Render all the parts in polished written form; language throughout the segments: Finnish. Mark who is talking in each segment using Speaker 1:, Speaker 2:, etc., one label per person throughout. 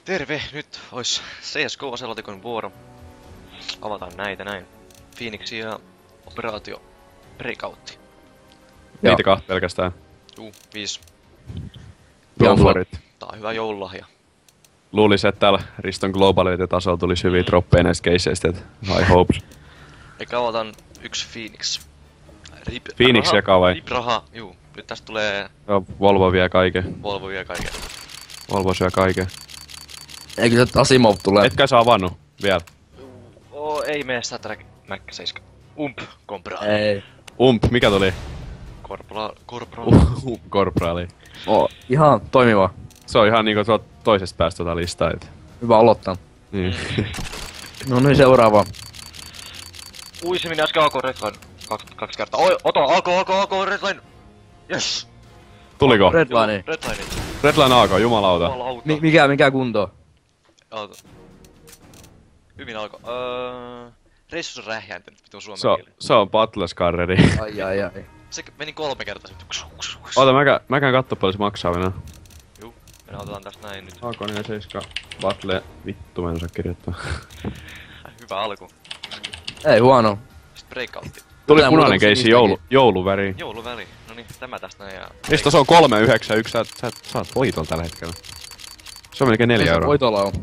Speaker 1: Terve! Nyt ois CSGO-selontekon vuoro. Avataan näitä näin. Phoenix ja operaatio Breakout.
Speaker 2: Niitä kahta pelkästään.
Speaker 1: 5.
Speaker 2: Go for it.
Speaker 1: Tää on hyvä joululahja.
Speaker 2: Luulis, että täällä Riston Globality-tasolla tulisi hyviä droppeja näistä caseista, et high hopes.
Speaker 1: Eikä avataan yksi Phoenix.
Speaker 2: Phoenix jakaa vai?
Speaker 1: Rip raha, juu. Nyt tästä tulee
Speaker 2: Joo, Volvo vie kaiken.
Speaker 1: Volvo vie kaiken.
Speaker 2: Volvo syö kaiken.
Speaker 3: Eikö se Asimov tulee?
Speaker 2: Etkä sä avannut vielä.
Speaker 1: Ei mene Star Mac 7. Compra.
Speaker 3: Ei.
Speaker 2: Mikä tuli?
Speaker 1: Corporal.
Speaker 2: Corporali.
Speaker 3: Ihan toimiva.
Speaker 2: Se on ihan niinku tuolta toisesta päästä tota listaa, et.
Speaker 3: Hyvä aloittaa.
Speaker 2: Niin.
Speaker 3: No niin, seuraava.
Speaker 1: Ui, se meni äsken AK Redline. Kaksi kertaa. Oi, ota AK Redline! Yes!
Speaker 2: Tuliko?
Speaker 3: Redline.
Speaker 1: Redline.
Speaker 2: Redline AK, jumalauta.
Speaker 1: Jumalauta.
Speaker 3: Mikä kunto?
Speaker 1: Auto. Hyvin alkoi. Reissus on rähjääntynyt vitun suomen
Speaker 2: Se
Speaker 1: kieli.
Speaker 2: se on Battle Scarreri.
Speaker 3: Ai.
Speaker 1: Se meni 3 kertaa sit.
Speaker 2: Oota, mä käyn kattoo paljon se maksaa vielä.
Speaker 1: Juu, me otetaan tästä näin nyt.
Speaker 2: AK47 Battle, vittu mä en osaa kirjoittaa.
Speaker 1: Hyvä alku.
Speaker 3: Ei huono.
Speaker 1: Sitten breakoutti.
Speaker 2: Tuli
Speaker 3: Tulee
Speaker 2: punainen
Speaker 3: muutoksia
Speaker 2: keissi
Speaker 3: niistäkin.
Speaker 2: jouluväri.
Speaker 1: Jouluväli. Noniin, tämä tästä näin ja...
Speaker 2: Mistä se on 391, sä saat voitolla tällä hetkellä. Se on melkein 4 euroa.
Speaker 3: Voitolla on.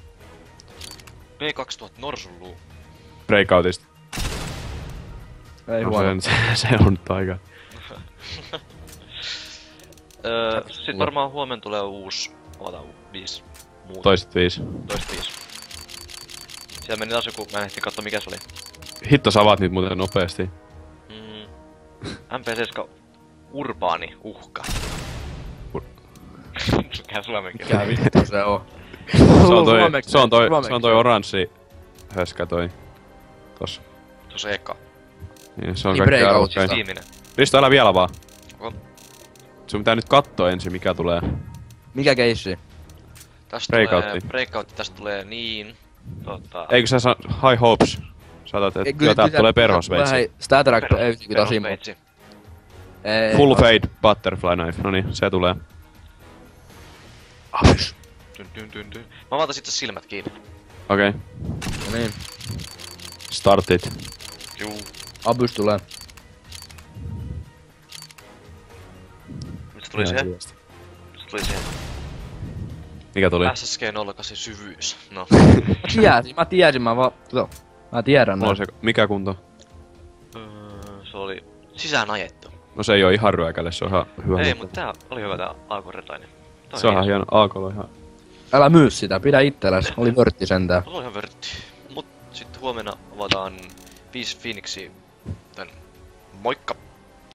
Speaker 1: P2000 Norsunluu.
Speaker 2: Breakoutista.
Speaker 3: Ei
Speaker 2: No,
Speaker 3: huono.
Speaker 2: se on nyt aika.
Speaker 1: Sitten varmaan huomen tulee uusi... Ota 5 muuta.
Speaker 2: Toiset 5.
Speaker 1: Toiset 5. Siellä meni taas joku, mä en ehti katso mikä se oli.
Speaker 2: Hitto sä avaat niitä muuten nopeesti.
Speaker 1: MP7 urbaani uhka. Mikä suomen kieli?
Speaker 3: Mikä vittu se on?
Speaker 2: Se on toi oranssi höskä toi. Tossa.
Speaker 1: Tuossa eka.
Speaker 2: Niin, se on
Speaker 3: Niin,
Speaker 2: kaikki
Speaker 3: breakoutista.
Speaker 2: arvokkain.
Speaker 1: Viimeinen.
Speaker 2: Risto, älä vielä vaan.
Speaker 1: Onko?
Speaker 2: Sun pitää nyt kattoo ensin mikä tulee.
Speaker 3: Mikä keissi?
Speaker 1: Tästä
Speaker 2: Breakoutti.
Speaker 1: tulee breakoutti, tästä tulee niin...
Speaker 2: Eikö sä saa high hopes? Saatat, että kyllä täältä tulee perhosveitsi.
Speaker 3: Statrack on 90 Asimov.
Speaker 1: Perusveitsi.
Speaker 3: Ei.
Speaker 2: Full fade butterfly knife. Noniin, se tulee. Apus.
Speaker 1: Tyn. Mä vaatan sitten silmät kiinni.
Speaker 2: Okei.
Speaker 3: No niin.
Speaker 2: Start it.
Speaker 1: Juu.
Speaker 3: Abys tulee.
Speaker 1: Mistä tuli siihen? Mistä tuli siihen?
Speaker 2: Mikä tuli?
Speaker 1: SSG 08 syvyys. No.
Speaker 3: Mä tiedän
Speaker 2: Mulla on
Speaker 3: nää.
Speaker 2: se, mikä kunto?
Speaker 1: Se oli sisään ajettu.
Speaker 2: No se ei oo ihan ryökälle, se on ihan hyvä.
Speaker 1: Ei, mutta tää oli hyvä tää AK Redline.
Speaker 2: Se on ihan hieno. AKlla on ihan...
Speaker 3: Älä myy sitä, pidä itselläs. Oli vörtti sentään.
Speaker 1: Oli ihan vörtti. Mut sit huomenna avataan 5 Phoenixia. Tän moikka!